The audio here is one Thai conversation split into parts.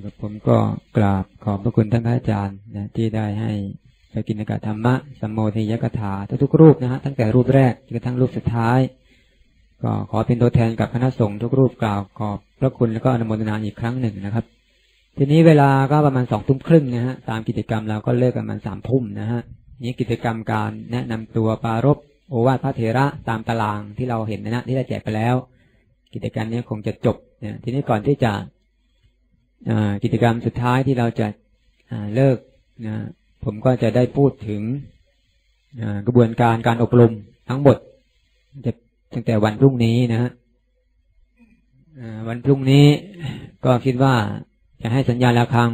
ผมก็กราบขอบพระคุณท่านพระอาจารย์นะที่ได้ให้ไปกินกธรรมะสัมโมทิยกถาทุกรูปนะฮะตั้งแต่รูปแรกจนกระทั่งรูปสุดท้ายก็ขอเป็นตัวแทนกับคณะสงฆ์ทุกรูปกล่าวขอบพระคุณแล้วก็อนุโมทนาอีกครั้งหนึ่งนะครับทีนี้เวลาก็ประมาณ20:30นะฮะตามกิจกรรมเราก็เลิกกันประมาณ3 ทุ่มนะฮะนี้กิจกรรมการแนะนำตัวปรารภโอวาทพระเถระตามตารางที่เราเห็นนะที่ได้แจกไปแล้วกิจกรรมนี้คงจะจบเนี่ยทีนี้ก่อนที่จะกิจกรรมสุดท้ายที่เราจะเลิกนะผมก็จะได้พูดถึงกระบวนการการอบรมทั้งหมดจะตั้งแต่วันพรุ่งนี้นะฮะวันพรุ่งนี้ก็คิดว่าจะให้สัญญาณระฆัง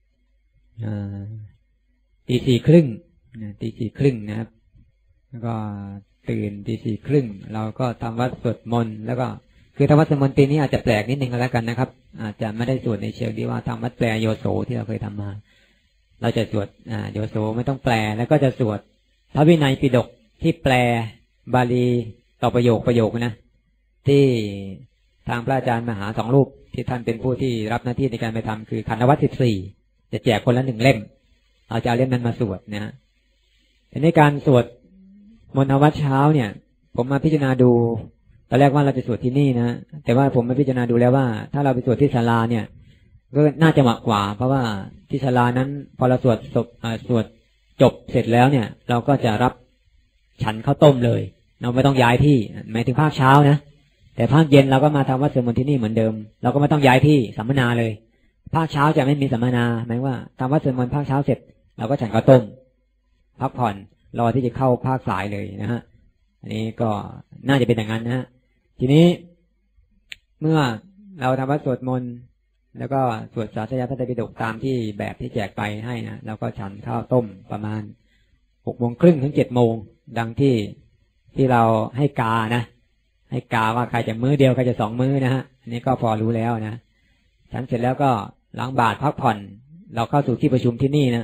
ตี 4:30นะครับแล้วก็ตื่นตี 4:30เราก็ทำวัดสวดมนต์แล้วก็คือทำวัดสวดมนต์ปีนี้อาจจะแปลกนิดนึงก็แล้วกันนะครับอาจจะไม่ได้สวดในเชิงที่ว่าทำวัดแปลโยโสที่เราเคยทำมาเราจะสวดโยโสไม่ต้องแปลแล้วก็จะสวดพระวินัยปิฎกที่แปลบาลีต่อประโยคนะที่ทางพระอาจารย์มหา2 รูปที่ท่านเป็นผู้ที่รับหน้าที่ในการไปทำคือขันธวัตร14จะแจกคนละ1 เล่มเอาจะเอาเล่มนั้นมาสวดนะฮะในการสวดมนต์วัดเช้าเนี่ยผมมาพิจารณาดูตอนแรกว่าเราจะสวดที่นี่นะแต่ว่าผมมาพิจารณาดูแล้วว่าถ้าเราไปสวดที่ศาลาเนี่ยก็น่าจะเหมาะกว่าเพราะว่าที่ศาลานั้นพอเราสวดจบเสร็จแล้วเนี่ยเราก็จะรับฉันข้าวต้มเลยเราไม่ต้องย้ายที่หมายถึงภาคเช้านะแต่ภาคเย็นเราก็มาทำวัดสวดมนต์ที่นี่เหมือนเดิมเราก็ไม่ต้องย้ายที่สัมมนาเลยภาคเช้าจะไม่มีสัมมนาหมายว่าทำวัดสวดมนต์ภาคเช้าเสร็จเราก็ฉันข้าวต้มพักผ่อนรอที่จะเข้าภาคสายเลยนะฮะอันนี้ก็น่าจะเป็นอย่างนั้นนะฮะทีนี้เมื่อเราทำวัดสวดมนต์แล้วก็สวดสาธยายพระไตรปิฎกตามที่แบบที่แจกไปให้นะแล้วก็ฉันข้าวต้มประมาณ6:30 ถึง 7:00ดังที่เราให้กานะให้กาว่าใครจะมื้อเดียวใครจะ2 มื้อนะฮะอันนี้ก็พอรู้แล้วนะฉันเสร็จแล้วก็ล้างบาตรพักผ่อนเราเข้าสู่ที่ประชุมที่นี่นะ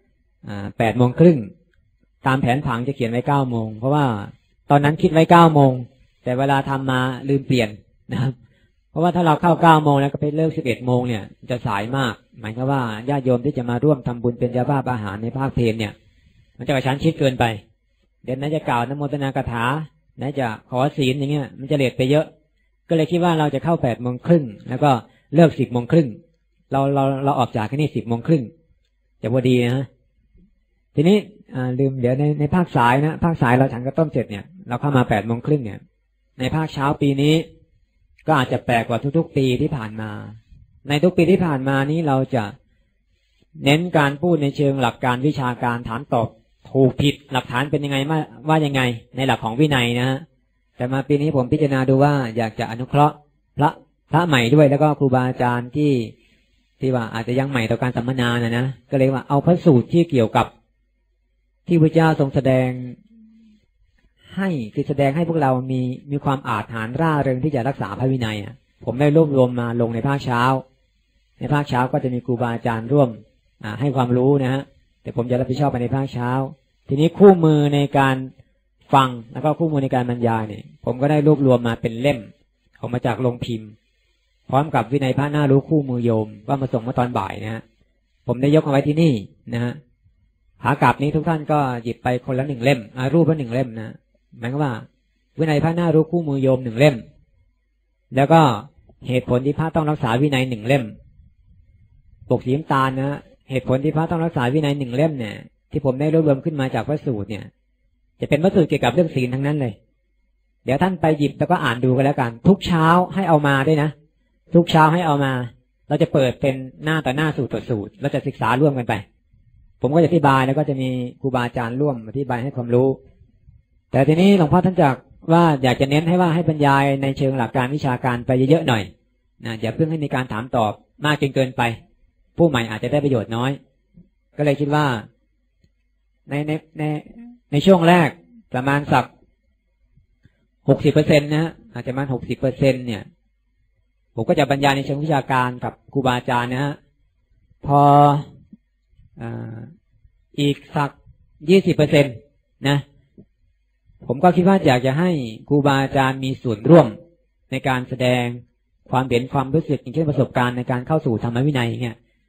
8:30ตามแผนผังจะเขียนไว้9:00เพราะว่าตอนนั้นคิดไว้9:00แต่เวลาทำมาลืมเปลี่ยนนะครับเพราะว่าถ้าเราเข้า9:00แล้วก็ไปเลิก11:00เนี่ยจะสายมากหมายความว่าญาติโยมที่จะมาร่วมทำบุญเป็นเจ้าภาพอาหารในภาคเพลเนี่ยมันจะกระชั้นชิดเกินไปเดี๋ยวนั้นจะกล่าวนโมทนากถาไหนจะขอศีลอย่างเงี้ยมันจะเลทไปเยอะก็เลยคิดว่าเราจะเข้า8:30แล้วก็เลิก10:30เราออกจากที่นี่10:30จะพอดีนะทีนี้ลืมเดี๋ยวในภาคสายนะภาคสายเราฉันก็ต้มเสร็จเนี่ยเราเข้ามา8:30เนี่ยในภาคเช้าปีนี้ก็อาจจะแปลกกว่าทุกๆปีที่ผ่านมาในทุกปีที่ผ่านมานี้เราจะเน้นการพูดในเชิงหลักการวิชาการถามตอบถูกผิดหลักฐานเป็นยังไงว่ายังไงในหลักของวินัยนะฮะแต่มาปีนี้ผมพิจารณาดูว่าอยากจะอนุเคราะห์พระใหม่ด้วยแล้วก็ครูบาอาจารย์ที่ว่าอาจจะยังใหม่ต่อการสัมมนานะก็เลยว่าเอาพระสูตรที่เกี่ยวกับที่พระเจ้าทรงแสดงให้คือแสดงให้พวกเรามีความอาจหาญร่าเริงที่จะรักษาพระวินัยผมได้รวบรวมมาลงในภาคเช้าในภาคเช้าก็จะมีครูบาอาจารย์ร่วมให้ความรู้นะฮะแต่ผมจะรับผิดชอบไปในภาคเช้าทีนี้คู่มือในการฟังแล้วก็คู่มือในการบรรยายเนี่ยผมก็ได้รวบรวมมาเป็นเล่มออกมาจากโรงพิมพ์พร้อมกับวินัยพระน่ารู้คู่มือโยมว่ามาส่งมาตอนบ่ายนะฮะผมได้ยกเอาไว้ที่นี่นะฮะขากลับนี้ทุกท่านก็หยิบไปคนละ1 เล่มรูปละ1 เล่มนะหมายความว่าวินัยพระน่ารู้คู่มือโยม1 เล่มแล้วก็เหตุผลที่พระต้องรักษาวินัย1 เล่มปกสีน้ำตาลนะเหตุผลที่พระต้องรักษาวินัย1 เล่มเนี่ยที่ผมได้รวบรวมขึ้นมาจากพระสูตรเนี่ยจะเป็นพระสูตรเกี่ยวกับเรื่องศีลทั้งนั้นเลยเดี๋ยวท่านไปหยิบแล้วก็อ่านดูกันแล้วกันทุกเช้าให้เอามาด้วยนะทุกเช้าให้เอามาเราจะเปิดเป็นหน้าต่อหน้าสูตรต่อสูตรเราจะศึกษาร่วมกันไปผมก็จะอธิบายแล้วก็จะมีครูบาอาจารย์ร่วมอธิบายให้ความรู้แต่ทีนี้หลวงพ่อท่านจักว่าอยากจะเน้นให้ว่าให้บรรยายในเชิงหลักการวิชาการไปเยอะๆหน่อยนะอย่าเพิ่งให้มีการถามตอบมากจนเกินไปผู้ใหม่อาจจะได้ประโยชน์น้อยก็เลยคิดว่าในช่วงแรกประมาณสัก60%นะฮะอาจจะประมาณ60%เนี่ยผมก็จะบรรยายในเชิงวิชาการกับครูบาอาจารย์นะฮะพออีกสัก20%นะผมก็คิดว่าอยากจะให้ครูบาอาจารย์มีส่วนร่วมในการแสดงความเห็นความรู้สึกอย่างเช่นประสบการณ์ในการเข้าสู่ธรรมวินัยเนี่ย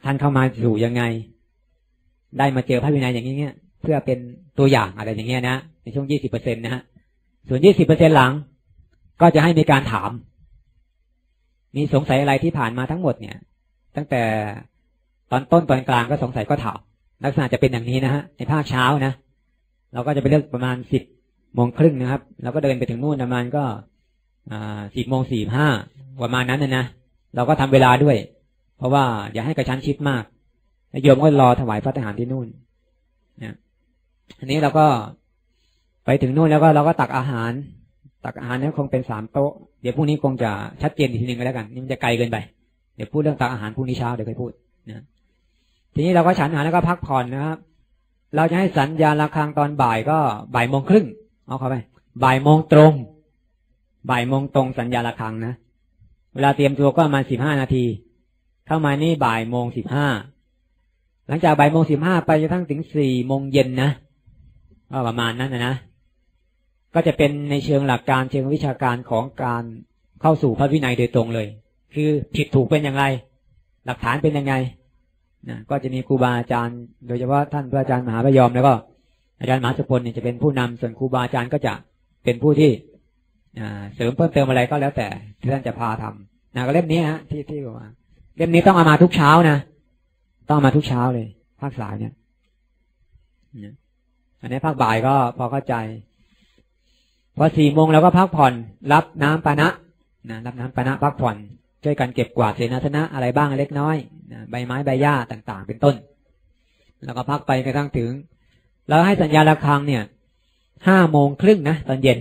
ท่านเข้ามาสู่ยังไงได้มาเจอพระวินัยอย่างนี้เนี่ยเพื่อเป็นตัวอย่างอะไรอย่างเงี้ยนะในช่วง 20% นะฮะส่วน 20% หลังก็จะให้มีการถามมีสงสัยอะไรที่ผ่านมาทั้งหมดเนี่ยตั้งแต่ตอนต้นตอนกลางก็สงสัยก็ถามลักษณะจะเป็นอย่างนี้นะฮะในภาคเช้านะเราก็จะไปเลือกประมาณ10:30นะครับเราก็เดินไปถึงนู่นประมาณก็10:45ประมาณนั้นนะเราก็ทำเวลาด้วยเพราะว่าอย่าให้กระชั้นชิดมากโยมก็รอถวายพระทหารที่นู่นนะอันนี้เราก็ไปถึงนู่นแล้วก็เราก็ตักอาหารนี่คงเป็น3 โต๊ะเดี๋ยวพรุ่งนี้คงจะชัดเจนอีกทีนึงก็แล้วกันนี่มันจะไกลเกินไปเดี๋ยวพูดเรื่องตักอาหารพรุ่งนี้เช้าเดี๋ยวค่อยพูดนะทีนี้เราก็ฉันอาหารแล้วก็พักผ่อนนะครับเราจะให้สัญญาณระฆังตอนบ่ายก็13:30เอาเข้าไป13:00ตรงตรงสัญญาณระฆังนะเวลาเตรียมตัวก็ประมาณ15 นาทีเข้ามานี่13:15หลังจาก13:15ไปจนทั้งถึง4:00 นนะก็ประมาณนั้นนะก็จะเป็นในเชิงหลักการเชิงวิชาการของการเข้าสู่พระวินัยโดยตรงเลยคือผิดถูกเป็นอย่างไรหลักฐานเป็นยังไงนะก็จะมีครูบาอาจารย์โดยเฉพาะท่านพระอาจารย์มหาพยอมแล้วก็อาจารย์มหาสุพลเนี่ยจะเป็นผู้นำส่วนครูบาอาจารย์ก็จะเป็นผู้ที่เสริมเพิ่มเติมอะไรก็แล้วแต่ที่ท่านจะพาทำนะก็เล่มนี้ฮะที่บอกว่าเล่มนี้ต้องเอามาทุกเช้านะต้องมาทุกเช้าเลยภาคสายเนี่ยอันนี้ภาคบ่ายก็พอเข้าใจพอ4:00 นแล้วก็พักผ่อนรับน้ำปานะรับน้ำปานะพักผ่อนช่วยกันเก็บกวาดเสนาสนะอะไรบ้างเล็กน้อยใบไม้ใบหญ้าต่างๆเป็นต้นแล้วก็พักไปกระทั่งถึงแล้วให้สัญญาณระฆังเนี่ย5:30นะตอนเย็น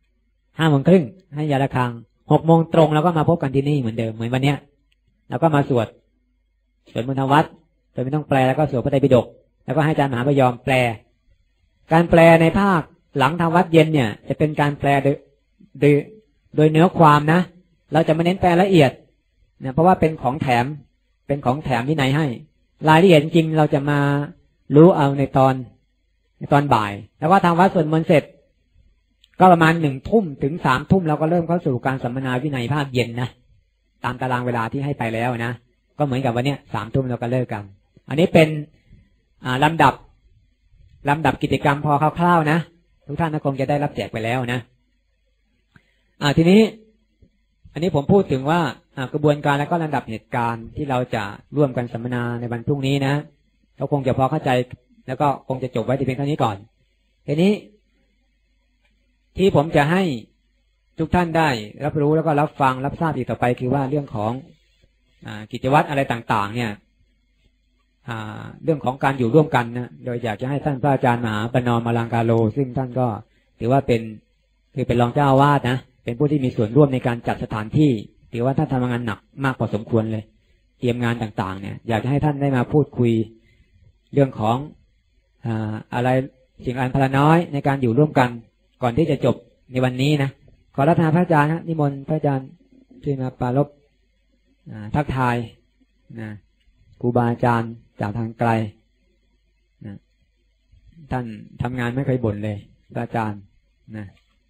5:30ให้ยาระฆัง6:00 นตรงแล้วก็มาพบกันที่นี่เหมือนเดิมเหมือนวันเนี้ยแล้วก็มาสวดมนต์ธรรมวัดโดยไม่ต้องแปลแล้วก็สวดพระไตรปิฎกแล้วก็ให้อาจารย์มหาพยอมแปลการแปลในภาคหลังทำวัดเย็นเนี่ยจะเป็นการแปลโดยเนื้อความนะเราจะไม่เน้นแปลละเอียดนะเพราะว่าเป็นของแถมวินัยให้รายละเอียดจริงเราจะมารู้เอาในตอนบ่ายแล้วก็ทางวัดสวดมนต์เสร็จก็ประมาณ1:00 นถึง3:00 นเราก็เริ่มเข้าสู่การสัมมนาวินัยภาคเย็นนะตามตารางเวลาที่ให้ไปแล้วนะก็เหมือนกับวันนี้3:00 นเราก็เลิกกันอันนี้เป็นลำดับกิจกรรมพอคร่าวๆนะทุกท่านคงจะได้รับแจกไปแล้วนะทีนี้อันนี้ผมพูดถึงว่ากระบวนการและก็ลำดับเหตุการณ์ที่เราจะร่วมกันสัมมนาในวันพรุ่งนี้นะเราคงจะพอเข้าใจแล้วก็คงจะจบไว้ที่เพียงเท่านี้ก่อนทีนี้ที่ผมจะให้ทุกท่านได้รับรู้แล้วก็รับฟังรับทราบอีกต่อไปคือว่าเรื่องของกิจวัตรอะไรต่างๆเนี่ยเรื่องของการอยู่ร่วมกันนะโดยอยากจะให้ท่านพระอาจารย์มหาประนอมอลังกาโลซึ่งท่านก็ถือว่าเป็นรองเจ้าอาวาสนะเป็นผู้ที่มีส่วนร่วมในการจัดสถานที่ถือว่าท่านทำงานหนักมากพอสมควรเลยเตรียมงานต่างๆเนี่ยอยากจะให้ท่านได้มาพูดคุยเรื่องของอะไรสิ่งอันพลน้อยในการอยู่ร่วมกันก่อนที่จะจบในวันนี้นะขอรัตนาพระอาจารย์นะนิมนต์พระอาจารย์ช่วยมาปรารภทักทายนะครูบาอาจารย์จากทางไกลนะท่านทำงานไม่เคยบ่นเลยพระอาจารย์นะ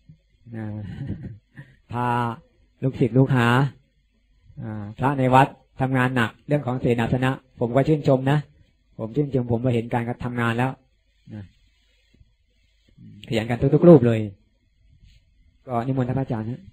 พาลูกศิษย์ลูกหาพระในวัดทำงานหนักเรื่องของเสนาสนะผมก็ชื่นชมนะผมชื่นชมผมมาเห็นการทำงานแล้วนะขยันกันทุกรูปเลยก็นิมนต์ท่านพระอาจารย์นะ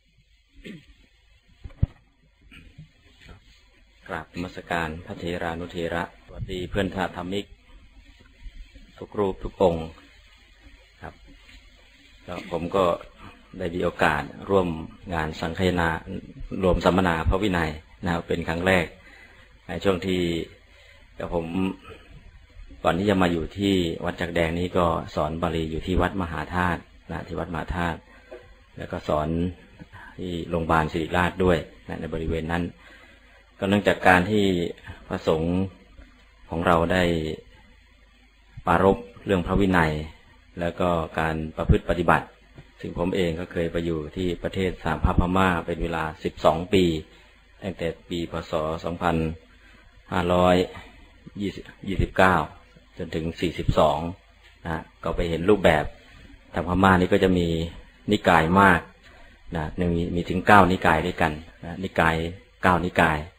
กราบนมัสการพระเถรานุเถระสวัสดีเพื่อนสาธรรมิกทุกรูปทุกองค์ครับแล้วผมก็ได้มีโอกาสร่วมงานสังฆทานรวมสัมมนาพระวินัยนะครับเป็นครั้งแรกในช่วงที่ผมก่อนที่จะมาอยู่ที่วัดจักแดงนี้ก็สอนบาลีอยู่ที่วัดมหาธาตุนะที่วัดมหาธาตุแล้วก็สอนที่โรงพยาบาลศิริราชด้วยนะในบริเวณนั้นก็เนื่องจากการที่พระสงฆ์ของเราได้ปรารภเรื่องพระวินัยแล้วก็การประพฤติปฏิบัติซึ่งผมเองก็เคยไปอยู่ที่ประเทศสหภาพพม่าเป็นเวลา12 ปีตั้งแต่ปีพ.ศ. 2529จนถึง42นะก็ไปเห็นรูปแบบทางพม่านี่ก็จะมีนิกายมากนะมีถึง9 นิกายด้วยกันนะนิกาย9 นิกาย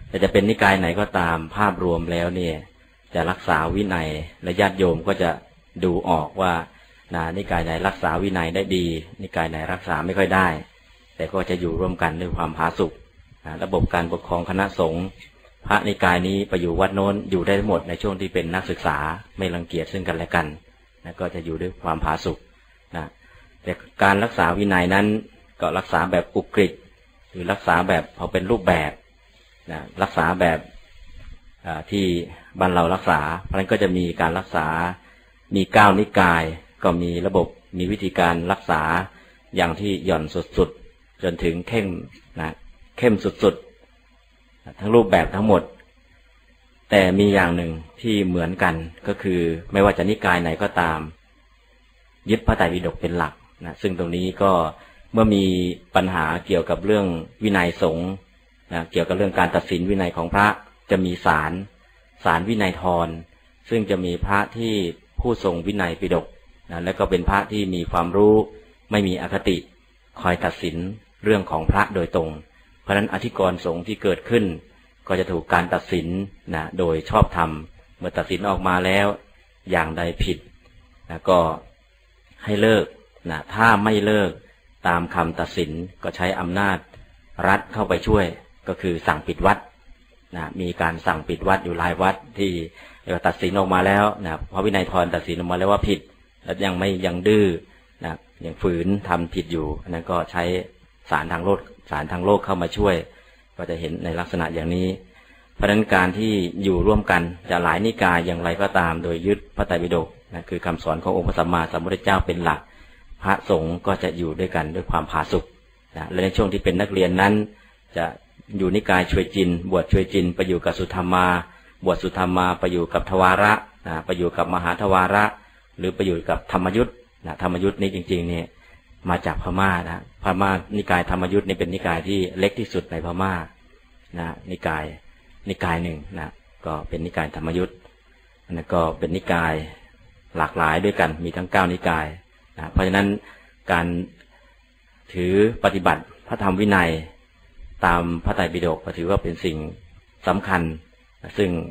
แต่จะเป็นนิกายไหนก็ตามภาพรวมแล้วเนี่ยจะรักษาวินัยและญาติโยมก็จะดูออกว่านิกายไหนรักษาวินัยได้ดีนิกายไหนรักษาไม่ค่อยได้แต่ก็จะอยู่ร่วมกันด้วยความผาสุกระบบการปกครองคณะสงฆ์พระนิกายนี้ไปอยู่วัดโน้นอยู่ได้หมดในช่วงที่เป็นนักศึกษาไม่รังเกียจซึ่งกันและกันก็จะอยู่ด้วยความผาสุกแต่การรักษาวินัยนั้นก็รักษาแบบอุกฤษหรือรักษาแบบพอเป็นรูปแบบรักษาแบบที่บ้านเรารักษาเพราะฉะนั้นก็จะมีการรักษามี9นิกายก็มีระบบมีวิธีการรักษาอย่างที่หย่อนสุดๆจนถึงเข้มสุดๆทั้งรูปแบบทั้งหมดแต่มีอย่างหนึ่งที่เหมือนกันก็คือไม่ว่าจะนิกายไหนก็ตามยึดพระไตรปิฎกเป็นหลักซึ่งตรงนี้ก็เมื่อมีปัญหาเกี่ยวกับเรื่องวินัยสงฆ์เกี่ยวกับเรื่องการตัดสินวินัยของพระจะมีศาลวินัยทรซึ่งจะมีพระที่ผู้ทรงวินัยปิฎกและก็เป็นพระที่มีความรู้ไม่มีอคติคอยตัดสินเรื่องของพระโดยตรงเพราะฉะนั้นอธิกรณ์สงฆ์ที่เกิดขึ้นก็จะถูกการตัดสินโดยชอบธรรมเมื่อตัดสินออกมาแล้วอย่างใดผิดก็ให้เลิกถ้าไม่เลิกตามคำตัดสินก็ใช้อำนาจรัฐเข้าไปช่วยก็คือสั่งปิดวัดมีการสั่งปิดวัดอยู่หลายวัดที่ตัดสินออกมาแล้วพระวินัยทรตัดสินออกมาแล้วว่าผิดแล้วยังดื้อยังฝืนทำผิดอยู่นั้นก็ใช้ศาลทางโลกเข้ามาช่วยก็จะเห็นในลักษณะอย่างนี้เพราะฉะนั้นการที่อยู่ร่วมกันจะหลายนิกายอย่างไรก็ตามโดยยึดพระไตรปิฎกคือคำสอนขององค์พระสัมมาสัมพุทธเจ้าเป็นหลักพระสงฆ์ก็จะอยู่ด้วยกันด้วยความผาสุกและในช่วงที่เป็นนักเรียนนั้นจะอยู่นิกายช่วยจินบวชช่วยจินไปอยู่กับสุธรรมาบวชสุธรรมาไปอยู่กับทวาระไปอยู่กับมหาทวาระหรือไปอยู่กับธรรมยุทธ์ธรรมยุทธ์นี้จริงๆเนี่ยมาจากพม่าพม่านิกายธรรมยุทธ์นี่เป็นนิกายที่เล็กที่สุดในพม่านิกายหนึ่งก็เป็นนิกายธรรมยุทธ์นั่นก็เป็นนิกายหลากหลายด้วยกันมีทั้ง9นิกายเพราะฉะนั้นการถือปฏิบัติพระธรรมวินัยตามพระไตรปิฎกก็ถือว่าเป็นสิ่งสำคัญซึ่ง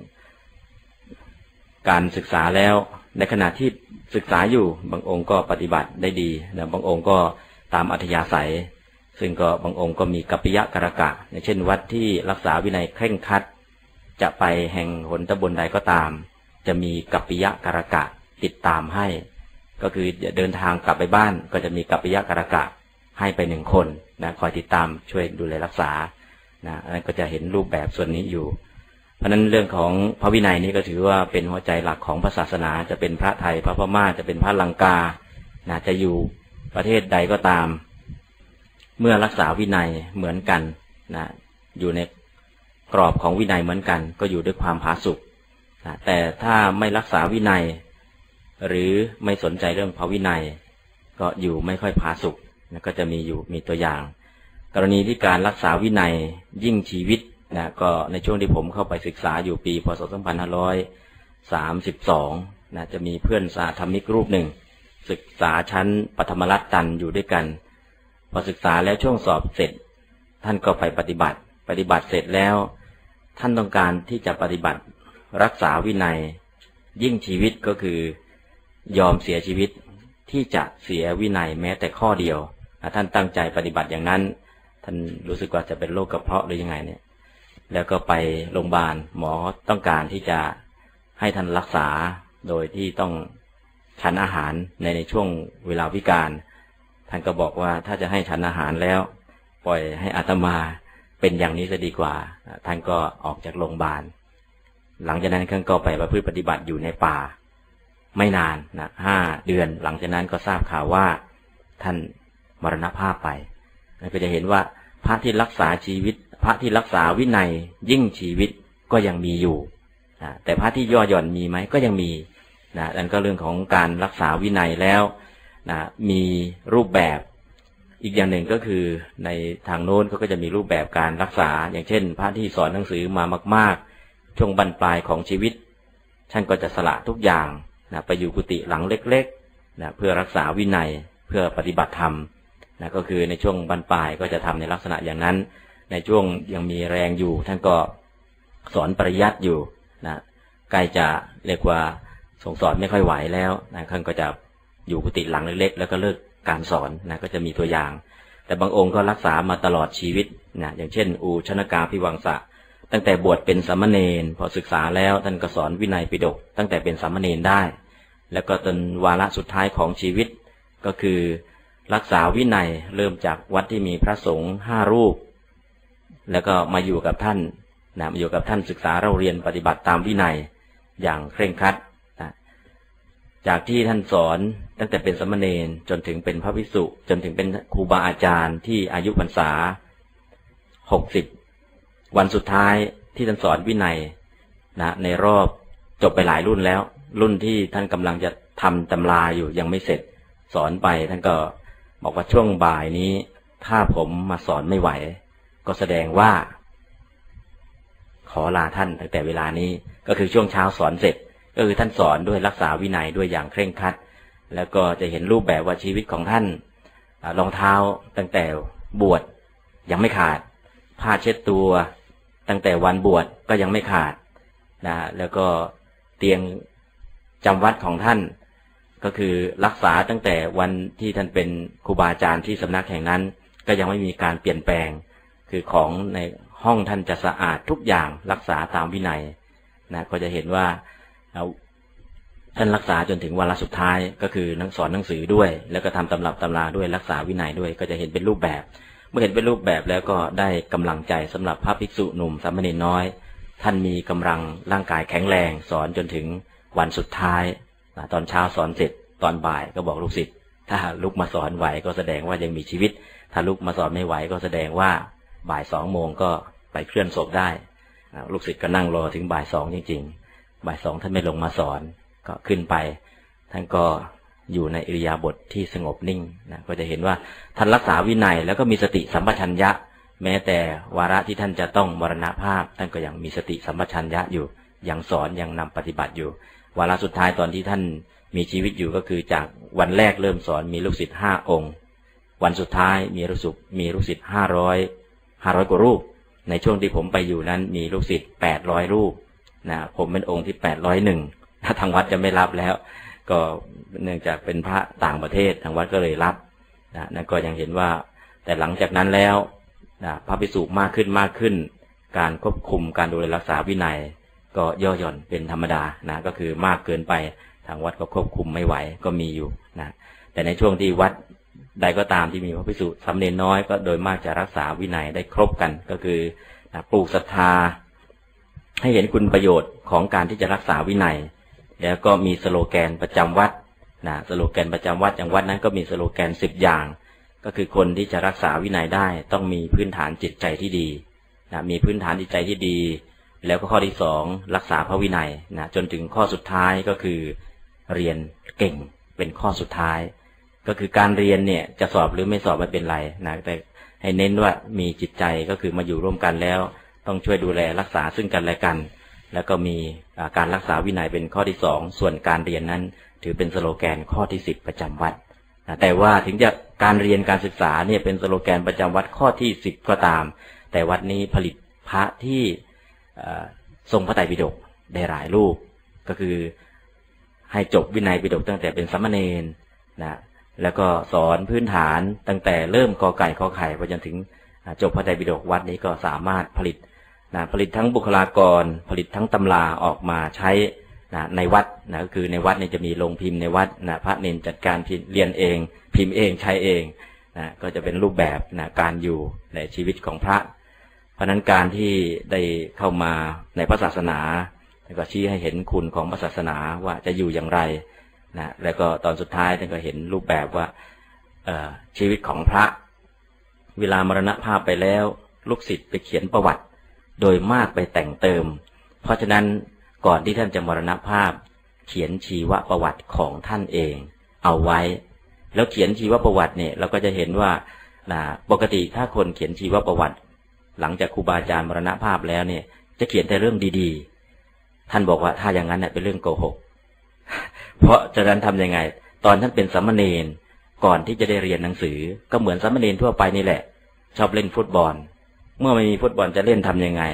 การศึกษาแล้วในขณะที่ศึกษาอยู่บางองค์ก็ปฏิบัติได้ดีบางองค์ก็ตามอัธยาศัยซึ่งก็บางองค์ก็มีกัปปิยะกรกะอย่างเช่นวัดที่รักษาวินัยเคร่งครัดจะไปแห่งหนตำบลใดก็ตามจะมีกัปปิยะกรกะติดตามให้ก็คือเดินทางกลับไปบ้านก็จะมีกัปปิยะกรกะให้ไป1คนคอยติดตามช่วยดูแลรักษาอันนั้นก็จะเห็นรูปแบบส่วนนี้อยู่เพราะนั้นเรื่องของพระวินัยนี้ก็ถือว่าเป็นหัวใจหลักของพระศาสนาจะเป็นพระไทยพระพม่าจะเป็นพระลังกาจะอยู่ประเทศใดก็ตามเมื่อรักษาวินัยเหมือนกันอยู่ในกรอบของวินัยเหมือนกันก็อยู่ด้วยความผาสุกแต่ถ้าไม่รักษาวินัยหรือไม่สนใจเรื่องพระวินัยก็อยู่ไม่ค่อยผาสุกก็จะมีตัวอย่างกรณีที่การรักษาวินัยยิ่งชีวิตก็ในช่วงที่ผมเข้าไปศึกษาอยู่ปีพ.ศ. 2532จะมีเพื่อนสาธรรมิกรูปหนึ่งศึกษาชั้นปฐมรัตตันอยู่ด้วยกันพอศึกษาแล้วช่วงสอบเสร็จท่านก็ไปปฏิบัติเสร็จแล้วท่านต้องการที่จะปฏิบัติรักษาวินัยยิ่งชีวิตก็คือยอมเสียชีวิตที่จะเสียวินัยแม้แต่ข้อเดียวท่านตั้งใจปฏิบัติอย่างนั้นท่านรู้สึกว่าจะเป็นโรคกระเพาะหรือยังไงเนี่ยแล้วก็ไปโรงพยาบาลหมอต้องการที่จะให้ท่านรักษาโดยที่ต้องฉันอาหารในช่วงเวลาวิกาลท่านก็บอกว่าถ้าจะให้ฉันอาหารแล้วปล่อยให้อาตมาเป็นอย่างนี้จะดีกว่าท่านก็ออกจากโรงพยาบาลหลังจากนั้นท่านก็ไปประพฤติปฏิบัติอยู่ในป่าไม่นาน5 เดือนหลังจากนั้นก็ทราบข่าวว่าท่านมรณภาพไปก็จะเห็นว่าพระที่รักษาชีวิตพระที่รักษาวินัยยิ่งชีวิตก็ยังมีอยู่แต่พระที่ย่อหย่อนมีไหมก็ยังมีนั่นก็เรื่องของการรักษาวินัยแล้วมีรูปแบบอีกอย่างหนึ่งก็คือในทางโน้นเขาก็จะมีรูปแบบการรักษาอย่างเช่นพระที่สอนหนังสือมามากๆช่วงบรรปลายของชีวิตท่านก็จะสละทุกอย่างไปอยู่กุฏิหลังเล็กๆเพื่อรักษาวินัยเพื่อปฏิบัติธรรมก็คือในช่วงบรรปลายก็จะทำในลักษณะอย่างนั้นในช่วงยังมีแรงอยู่ท่านก็สอนปริยัติอยู่นะใกล้จะเรียกว่าส่งสอนไม่ค่อยไหวแล้วนะท่านก็จะอยู่กุฏิหลังเล็กๆแล้วก็เลิกการสอนนะก็จะมีตัวอย่างแต่บางองค์ก็รักษามาตลอดชีวิตนะอย่างเช่นอูชนกาภิวังสะตั้งแต่บวชเป็นสามเณรพอศึกษาแล้วท่านก็สอนวินัยปิฎกตั้งแต่เป็นสามเณรได้แล้วก็จนวาระสุดท้ายของชีวิตก็คือรักษาวินัยเริ่มจากวัดที่มีพระสงฆ์5 รูปแล้วก็มาอยู่กับท่านนะมาอยู่กับท่านศึกษาเราเรียนปฏิบัติตามวินัยอย่างเคร่งครัดนะจากที่ท่านสอนตั้งแต่เป็นสามเณรจนถึงเป็นพระภิกษุจนถึงเป็นครูบาอาจารย์ที่อายุพรรษา60วันสุดท้ายที่ท่านสอนวินัยนะในรอบจบไปหลายรุ่นแล้วรุ่นที่ท่านกำลังจะทำตำราอยู่ยังไม่เสร็จสอนไปท่านก็บอกว่าช่วงบ่ายนี้ถ้าผมมาสอนไม่ไหวก็แสดงว่าขอลาท่านตั้งแต่เวลานี้ก็คือช่วงเช้าสอนเสร็จก็คือท่านสอนด้วยรักษาวินัยด้วยอย่างเคร่งครัดแล้วก็จะเห็นรูปแบบว่าชีวิตของท่านรองเท้าตั้งแต่บวชยังไม่ขาดผ้าเช็ดตัวตั้งแต่วันบวชก็ยังไม่ขาดนะแล้วก็เตียงจำวัดของท่านก็คือรักษาตั้งแต่วันที่ท่านเป็นครูบาอาจารย์ที่สำนักแห่งนั้นก็ยังไม่มีการเปลี่ยนแปลงคือของในห้องท่านจะสะอาดทุกอย่างรักษาตามวินัยนะก็จะเห็นว่าท่านรักษาจนถึงวาระสุดท้ายก็คือนักสอนหนังสือด้วยแล้วก็ทำตำรับตำราด้วยรักษาวินัยด้วยก็จะเห็นเป็นรูปแบบเมื่อเห็นเป็นรูปแบบแล้วก็ได้กำลังใจสำหรับพระภิกษุหนุ่มสามเณรน้อยท่านมีกำลังร่างกายแข็งแรงสอนจนถึงวันสุดท้ายตอนเช้าสอนเสร็จตอนบ่ายก็บอกลูกศิษย์ถ้าลุกมาสอนไหวก็แสดงว่ายังมีชีวิตถ้าลุกมาสอนไม่ไหวก็แสดงว่าบ่าย2 โมงก็ไปเคลื่อนศพได้ลูกศิษย์ก็นั่งรอถึงบ่าย2จริงๆบ่าย2ท่านไม่ลงมาสอนก็ขึ้นไปท่านก็อยู่ในอิริยาบถที่สงบนิ่งนะก็จะเห็นว่าท่านรักษาวินัยแล้วก็มีสติสัมปชัญญะแม้แต่วาระที่ท่านจะต้องมรณภาพท่านก็ยังมีสติสัมปชัญญะอยู่ยังสอนยังนำปฏิบัติอยู่วาระสุดท้ายตอนที่ท่านมีชีวิตอยู่ก็คือจากวันแรกเริ่มสอนมีลูกศิษย์5 องค์วันสุดท้ายมีลูกศิษย์500 กว่ารูปในช่วงที่ผมไปอยู่นั้นมีลูกศิษย์800 รูปนะผมเป็นองค์ที่801ทางวัดจะไม่รับแล้วก็เนื่องจากเป็นพระต่างประเทศทางวัดก็เลยรับนั่นก็ยังเห็นว่าแต่หลังจากนั้นแล้วพระภิกษุมากขึ้นการควบคุมการดูแลรักษาวินัยก็ย่อหย่อนเป็นธรรมดานะก็คือมากเกินไปทางวัดก็ควบคุมไม่ไหวก็มีอยู่นะแต่ในช่วงที่วัดใดก็ตามที่มีพระภิกษุสามเณรน้อยก็โดยมากจะรักษาวินัยได้ครบกันก็คือปลูกศรัทธาให้เห็นคุณประโยชน์ของการที่จะรักษาวินัยแล้วก็มีสโลแกนประจำวัดนะสโลแกนประจำวัดอย่างวัดนั้นก็มีสโลแกน10 อย่างก็คือคนที่จะรักษาวินัยได้ต้องมีพื้นฐานจิตใจที่ดีนะมีพื้นฐานจิตใจที่ดีแล้วก็ข้อที่2รักษาพระวินัยนะจนถึงข้อสุดท้ายก็คือเรียนเก่งเป็นข้อสุดท้ายก็คือการเรียนเนี่ยจะสอบหรือไม่สอบไม่เป็นไรนะแต่ให้เน้นว่ามีจิตใจก็คือมาอยู่ร่วมกันแล้วต้องช่วยดูแลรักษาซึ่งกันและกันแล้วก็มีการรักษาวินัยเป็นข้อที่2ส่วนการเรียนนั้นถือเป็นสโลแกนข้อที่10ประจำวัดแต่ว่าถึงจะการเรียนการศึกษาเนี่ยเป็นสโลแกนประจำวัดข้อที่10ก็ตามแต่วัดนี้ผลิตพระที่ทรงพระไตรปิฎกได้หลายรูปก็คือให้จบวินัยปิฎกตั้งแต่เป็นสามเณรนะแล้วก็สอนพื้นฐานตั้งแต่เริ่มกอไก่ขอไข่ไปจนถึงจบพระไตรปิฎกวัดนี้ก็สามารถผลิตทั้งบุคลากรผลิตทั้งตำราออกมาใช้ในวัดนะก็คือในวัดเนี่ยจะมีโรงพิมพ์ในวัดนะพระเนรจัดการพิมพ์เรียนเองพิมพ์เองใช้เองนะก็จะเป็นรูปแบบนะการอยู่ในชีวิตของพระเพราะนั้นการที่ได้เข้ามาในพระศาสนาก็ชี้ให้เห็นคุณของพระศาสนาว่าจะอยู่อย่างไรนะแล้วก็ตอนสุดท้ายท่านก็เห็นรูปแบบว่าชีวิตของพระเวลามรณภาพไปแล้วลูกศิษย์ไปเขียนประวัติโดยมากไปแต่งเติมเพราะฉะนั้นก่อนที่ท่านจะมรณภาพเขียนชีวประวัติของท่านเองเอาไว้แล้วเขียนชีวประวัติเนี่ยเราก็จะเห็นว่าปกติถ้าคนเขียนชีวประวัติหลังจากครูบาอาจารย์มรณภาพแล้วเนี่ยจะเขียนแต่เรื่องดีๆท่านบอกว่าถ้าอย่างนั้นเนี่ยเป็นเรื่องโกหกเพราะฉะนั้นทำยังไงตอนท่านเป็นสามเณรก่อนที่จะได้เรียนหนังสือก็เหมือนสามเณรทั่วไปนี่แหละชอบเล่นฟุตบอลเมื่อไม่มีฟุตบอลจะเล่นทำยังไง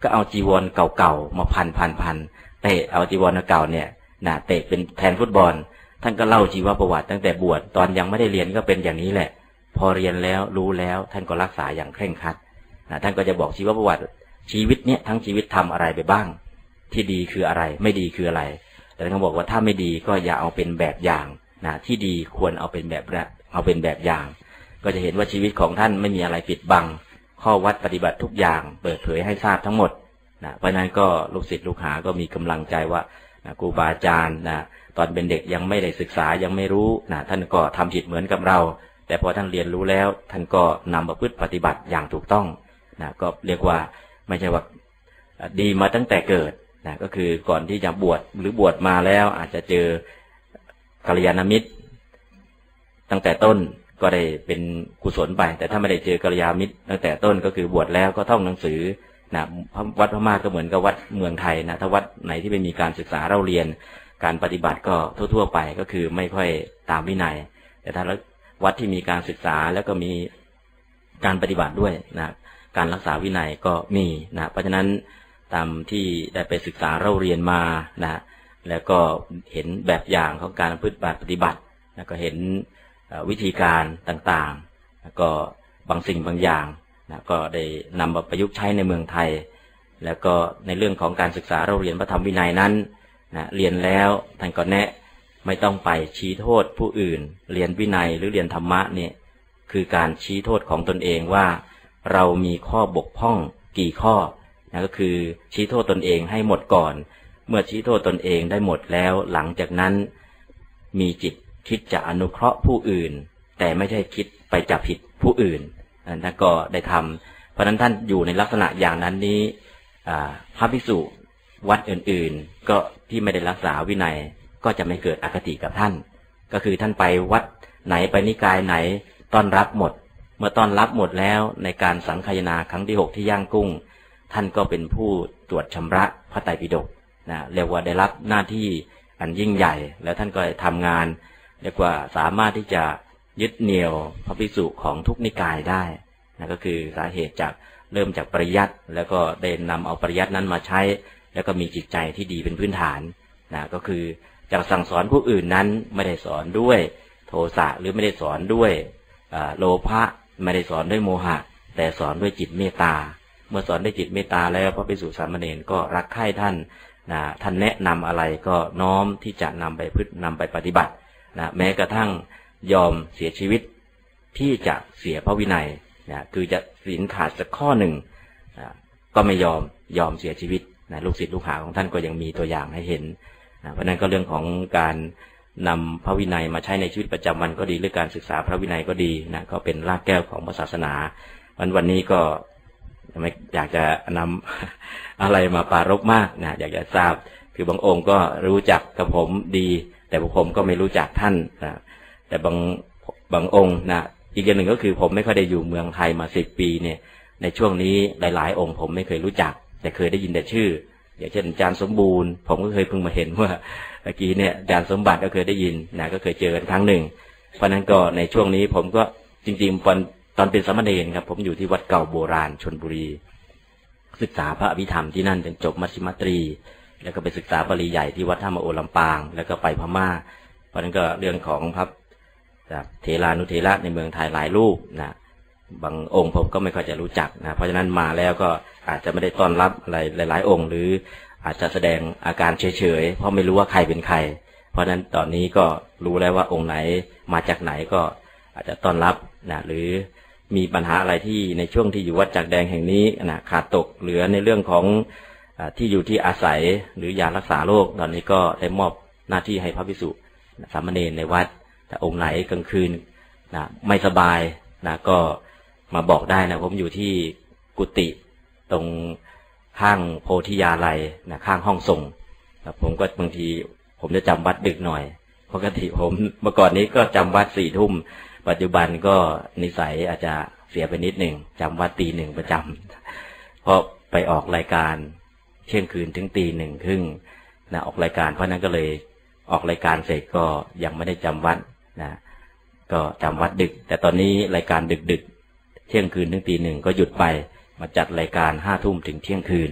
ก็เอาจีวรเก่าๆมาพันเตะเอาจีวรเก่าเนี่ยนะเตะเป็นแทนฟุตบอลท่านก็เล่าชีวประวัติตั้งแต่บวชตอนยังไม่ได้เรียนก็เป็นอย่างนี้แหละพอเรียนแล้วรู้แล้วท่านก็รักษาอย่างเคร่งครัดนะท่านก็จะบอกชีวประวัติชีวิตเนี่ยทั้งชีวิตทำอะไรไปบ้างที่ดีคืออะไรไม่ดีคืออะไรแต่ท่านก็บอกว่าถ้าไม่ดีก็อย่าเอาเป็นแบบอย่างนะที่ดีควรเอาเป็นแบบอย่างก็จะเห็นว่าชีวิตของท่านไม่มีอะไรปิดบังข้อวัดปฏิบัติทุกอย่างเปิดเผยให้ทราบทั้งหมดนะเพราะนั้นก็ลูกศิษย์ลูกหาก็มีกำลังใจว่านะครูบาอาจารย์นะตอนเป็นเด็กยังไม่ได้ศึกษายังไม่รู้นะท่านก็ทำผิดเหมือนกับเราแต่พอท่านเรียนรู้แล้วท่านก็นำมาพฤติปฏิบัติอย่างถูกต้องนะก็เรียกว่าไม่ใช่ว่าดีมาตั้งแต่เกิดนะก็คือก่อนที่จะบวชหรือบวชมาแล้วอาจจะเจอกัลยาณมิตรตั้งแต่ต้นก็ได้เป็นกุศลไปแต่ถ้าไม่ได้เจอกัลยาณมิตรตั้งแต่ต้นก็คือบวชแล้วก็ท่องหนังสือนะวัดพม่าก็เหมือนกับวัดเมืองไทยนะถ้าวัดไหนที่ไม่มีการศึกษาเราเรียนการปฏิบัติก็ทั่วๆไปก็คือไม่ค่อยตามวินัยแต่ถ้าวัดที่มีการศึกษาแล้วก็มีการปฏิบัติด้วยนะการรักษาวินัยก็มีนะเพราะฉะนั้นตามที่ได้ไปศึกษาเราเรียนมานะแล้วก็เห็นแบบอย่างของการปฏิบัติแล้วก็เห็นวิธีการต่างๆแล้วก็บางสิ่งบางอย่างนะก็ได้นำมาประยุกต์ใช้ในเมืองไทยแล้วก็ในเรื่องของการศึกษาเราเรียนพระธรรมวินัยนั้นนะเรียนแล้วท่านก็แนะไม่ต้องไปชี้โทษผู้อื่นเรียนวินัยหรือเรียนธรรมะเนี่ยคือการชี้โทษของตนเองว่าเรามีข้อบกพร่องกี่ข้อนะก็คือชี้โทษตนเองให้หมดก่อนเมื่อชี้โทษตนเองได้หมดแล้วหลังจากนั้นมีจิตคิดจะอนุเคราะห์ผู้อื่นแต่ไม่ใช่คิดไปจับผิดผู้อื่นนั่นก็ได้ทำเพราะนั้นท่านอยู่ในลักษณะอย่างนั้นนี้พระภิกษุวัดอื่นๆก็ที่ไม่ได้รักษาวินัยก็จะไม่เกิดอคติกับท่านก็คือท่านไปวัดไหนไปนิกายไหนต้อนรับหมดเมื่อต้อนรับหมดแล้วในการสังคายนาครั้งที่6ที่ย่างกุ้งท่านก็เป็นผู้ตรวจชำระพระไตรปิฎกนะเรียกว่าได้รับหน้าที่อันยิ่งใหญ่แล้วท่านก็ทำงานเรียกว่าสามารถที่จะยึดเหนี่ยวพระภิกษุของทุกนิกายได้นะก็คือสาเหตุจากเริ่มจากปริยัติแล้วก็ได้นำเอาปริยัตินั้นมาใช้แล้วก็มีจิตใจที่ดีเป็นพื้นฐานนะก็คือจะสั่งสอนผู้อื่นนั้นไม่ได้สอนด้วยโทสะหรือไม่ได้สอนด้วยโลภะไม่ได้สอนด้วยโมหะแต่สอนด้วยจิตเมตตาเมื่อสอนด้วยจิตเมตตาแล้วพระภิกษุสามเณรก็รักใคร่ท่านนะท่านแนะนำอะไรก็น้อมที่จะนำไปปฏิบัตินะแม้กระทั่งยอมเสียชีวิตที่จะเสียพระวินัยนะคือจะศีลขาดสักข้อหนึ่งนะก็ไม่ยอมเสียชีวิตนะลูกศิษย์ลูกหาของท่านก็ยังมีตัวอย่างให้เห็นนะเพราะนั้นก็เรื่องของการนำพระวินัยมาใช้ในชีวิตประจำวันก็ดีหรือการศึกษาพระวินัยก็ดีนะก็เป็นรากแก้วของศาสนาวันนี้ก็ไม่อยากจะนำอะไรมาปรารภมากนะอยากจะทราบคือบางองค์ก็รู้จักกับผมดีแต่ผมก็ไม่รู้จักท่านนะแต่บางองค์นะอีกอย่างหนึ่งก็คือผมไม่ค่อยได้อยู่เมืองไทยมา10 ปีเนี่ยในช่วงนี้หลายๆองค์ผมไม่เคยรู้จักแต่เคยได้ยินแต่ชื่ออย่างเช่นอาจารย์สมบูรณ์ผมก็เคยเพิ่งมาเห็นว่าเมื่อกี้เนี่ยอาจารย์สมบัติก็เคยได้ยินนะก็เคยเจอกันครั้งหนึ่งเพราะนั้นก็ในช่วงนี้ผมก็จริงๆตอนเป็นสามเณรครับผมอยู่ที่วัดเก่าโบราณชลบุรีศึกษาพระอภิธรรมที่นั่นจนจบมัชฌิมตรีแล้วก็ไปศึกษาปริยัยที่วัดท่ามาโอลำปางแล้วก็ไปพม่าเพราะนั้นก็เรื่องของพระเถรานุเถระในเมืองไทยหลายรูปนะบางองค์ผมก็ไม่ค่อยจะรู้จักนะเพราะฉะนั้นมาแล้วก็อาจจะไม่ได้ต้อนรับอะไรหลายๆองค์หรืออาจจะแสดงอาการเฉยๆเพราะไม่รู้ว่าใครเป็นใครเพราะฉะนั้นตอนนี้ก็รู้แล้วว่าองค์ไหนมาจากไหนก็อาจจะต้อนรับนะหรือมีปัญหาอะไรที่ในช่วงที่อยู่วัดจักแดงแห่งนี้นะขาดตกเหลือในเรื่องของที่อยู่ที่อาศัยหรือยารักษาโรคตอนนี้ก็ได้มอบหน้าที่ให้พระภิกษุสามเณรในวัดแต่องค์ไหนกลางคืนนะไม่สบายนะก็มาบอกได้นะผมอยู่ที่กุฏิตรงข้างโพธิยาลัยนะข้างห้องส่งนะผมก็บางทีผมจะจำวัดดึกหน่อยปกติผมเมื่อก่อนนี้ก็จำวัด4 ทุ่มปัจจุบันก็นิสัยอาจจะเสียไปนิดหนึ่งจำวัดตี 1ประจำเพราะไปออกรายการเที่ยงคืนถึงตี 1 ครึ่งนะออกรายการเพราะนั้นก็เลยออกรายการเสร็จก็ยังไม่ได้จำวัดนะก็จำวัดดึกแต่ตอนนี้รายการดึกเที่ยงคืนถึงตี 1ก็หยุดไปมาจัดรายการ5 ทุ่มถึงเที่ยงคืน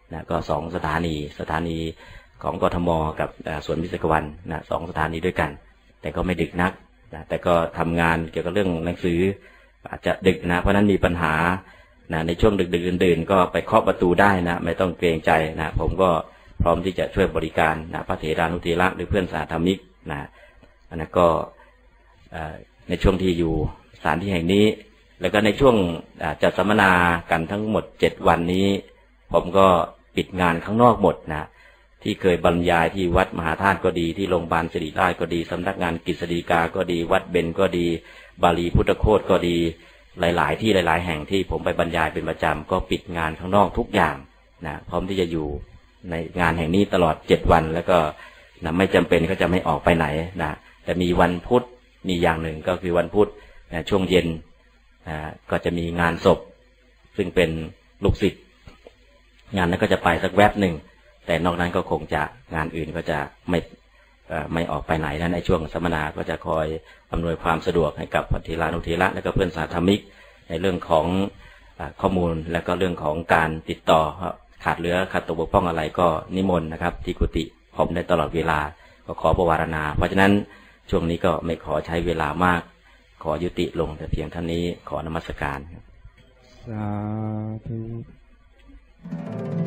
นะก็2 สถานีของกทมกับสวนมิตรกวันนะ2 สถานีด้วยกันแต่ก็ไม่ดึกนักนะแต่ก็ทำงานเกี่ยวกับเรื่องหนังสืออาจจะดึกนะเพราะนั้นมีปัญหานะในช่วงดึกดื่นก็ไปเคาะประตูได้นะไม่ต้องเกรงใจนะผมก็พร้อมที่จะช่วยบริการนะพระเถรานุเถระหรือเพื่อนสาธมิกนะอันนั้นก็ในช่วงที่อยู่สถานที่แห่งนี้แล้วก็ในช่วงจัดสัมมนากันทั้งหมด7 วันนี้ผมก็ปิดงานข้างนอกหมดนะที่เคยบรรยายที่วัดมหาธาตุก็ดีที่โรงพยาบาลศิริราชก็ดีสำนักงานกฤษฎีกาก็ดีวัดเบญก็ดีบาลีพุทธโคตก็ดีหลายๆที่หลายๆแห่งที่ผมไปบรรยายเป็นประจำก็ปิดงานข้างนอกทุกอย่างนะพร้อมที่จะอยู่ในงานแห่งนี้ตลอด7 วันแล้วก็นะไม่จำเป็นก็จะไม่ออกไปไหนนะแต่มีวันพุธมีอย่างหนึ่งก็คือวันพุธนะช่วงเย็นก็จะมีงานศพซึ่งเป็นลูกศิษย์งานนั้นก็จะไปสักแวบหนึ่งแต่นอกนั้นก็คงจะงานอื่นก็จะไม่ออกไปไหนนะในช่วงสัมมนาก็จะคอยอำนวยความสะดวกให้กับพระเถรานุเถระและก็เพื่อนสาธมิกในเรื่องของข้อมูลและก็เรื่องของการติดต่อขาดเหลือขาดตกบกพร่องอะไรก็นิมนต์นะครับที่กุฏิผมได้ตลอดเวลาก็ขอประวารณาเพราะฉะนั้นช่วงนี้ก็ไม่ขอใช้เวลามากขอยุติลงแต่เพียงเท่านี้ขอนมัสการสาธุ